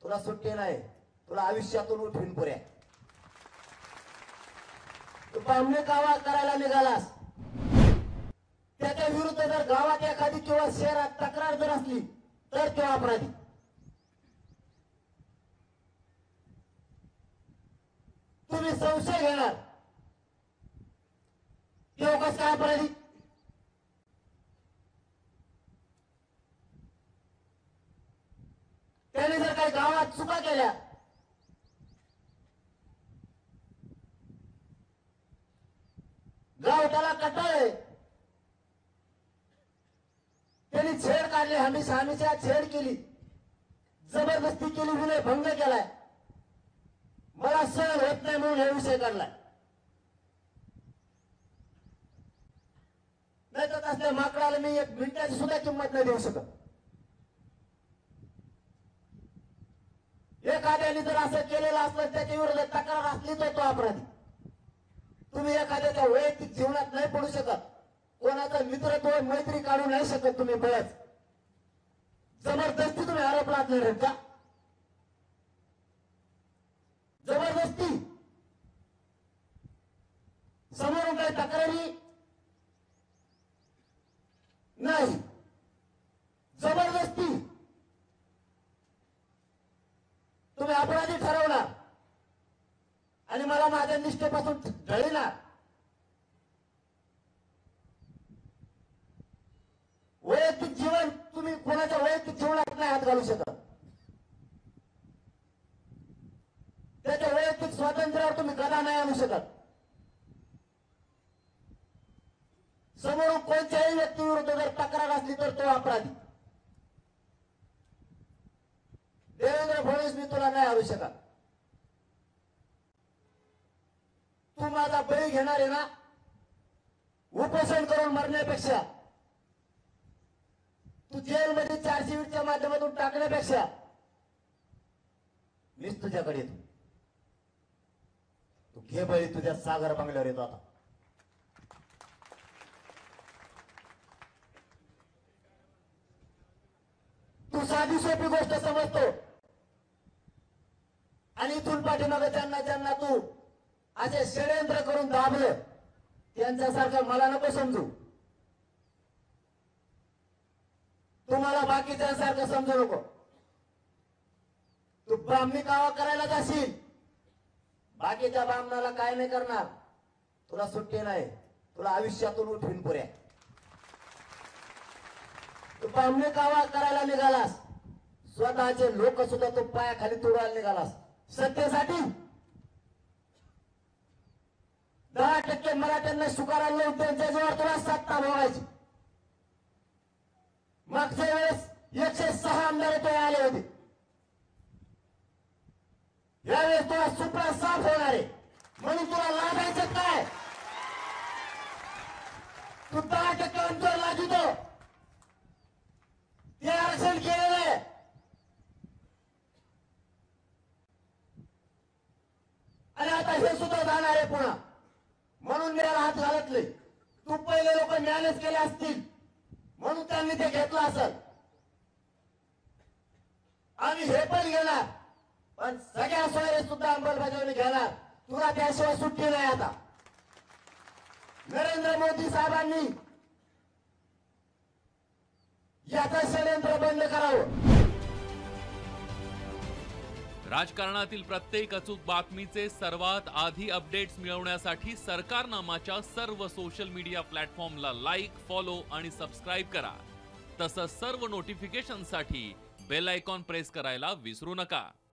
तुला सुट्टी नाही, तुला आयुष्यातून उठवीन पुऱ्या. तू बामणे कावा करायला निघालास, त्याच्या विरुद्ध जर गावात एखादी किंवा शहरात तक्रार जर असली तर तो अपराधी. तुम्ही संशय घेणार तो कस काय अपराधी? त्याने जर काही गावात चुका केल्या, गाव त्याला कटाळे, त्यांनी छेड काढली, हमीच्या छेड केली, जबरदस्ती केली, विनय भंग केलाय, मला सहन होत नाही म्हणून हा विषय काढलाय. नाही तर असल्या माकडाला मी एक मिनिटाची सुद्धा किंमत नाही देऊ शकत. एखाद्याने जर असं केलेलं असलं, त्याच्या विरोधात तक्रार असली तर तो अपराधी. तुम्ही एखाद्याच्या वैयक्तिक जीवनात नाही पडू शकत, कोणाचा मित्रत्व मैत्री काढू नाही शकत तुम्ही. बळच जबरदस्ती तुम्ही आरोप लादणार आहेत का? जबरदस्ती समोरून काही तक्रारी नाही, जबरदस्ती तुम्ही अपराधी ठरवणार आणि मला माझ्या निष्ठेपासून ढळणार. वैयक्तिक जीवन तुम्ही कोणाच्या वैयक्तिक जीवनात नाही हात घालू शकत. त्याच्या वैयक्तिक स्वातंत्र्यावर तुम्ही गदा नाही आणू शकत. समोरून कोणत्याही व्यक्तीविरुद्ध जर तक्रार असली तर तो अपराधी. देवेंद्र फडणवीस, मी तुला नाही आणू शकत. तू माझा बळी घेणार आहे ना, उपोषण करून मरण्यापेक्षा, तू जेलमध्ये 420च्या माध्यमातून टाकण्यापेक्षा मीच तुझ्याकडे येतो. तू घे बळी, तुझ्या सागर बंगल्यावर येतो. आता तू साधी सोपी गोष्ट समजतो आणि इथून पाठीमागे ज्यांना तू असे षडयंत्र करून दाबलं, त्यांच्यासारखं मला नको समजू. तुम्हाला बाकीच्यांसारखं समजू नको. तू ब्राह्मणी कावा करायला जाशील, बाकीच्या ब्राह्मणाला काय नाही करणार. तुला सुट्टी नाही, तुला आयुष्यातून उठवीन पुऱ्या. तू ब्राह्मणी कावा करायला निघालास, स्वतःचे लोक सुद्धा तू पायाखाली तुडवायला निघालास सत्तेसाठी. 10% मराठ्यांना शुकाराला लावून त्यांच्या जवळ तुला सत्ता भोगायची. मागच्या वेळेस 106 आमदार तो आले होते. यावेळेस तुला सुप्रा साफ होणार आहे, म्हणून तुला लागायचं काय? तू 10% अंतर लाजितो, ते आरक्षण केलेलं आहे. आणि आता हे सुद्धा जाणार आहे पुन्हा, म्हणून मी हात घालत नाही. तू पहिले लोक मॅनेज केले असतील म्हणून त्यांनी ते घेतलं असेल. आम्ही हे पण घेणार, पण सगळ्या सोयरे सुद्धा अंमलबजावणी घेणार. तुला त्याशिवाय सुट्टी नाही. आता नरेंद्र मोदी साहेबांनी याचं षडयंत्र बंद करावं. राजकारणातील प्रत्येक अचूक बातमीचे सर्वात आधी अपडेट्स मिळवण्यासाठी सरकारनामाच्या सर्व सोशल मीडिया प्लॅटफॉर्मला लाईक, फॉलो आणि सबस्क्राईब करा. तसंच सर्व नोटिफिकेशनसाठी बेल आयकॉन प्रेस करायला विसरू नका.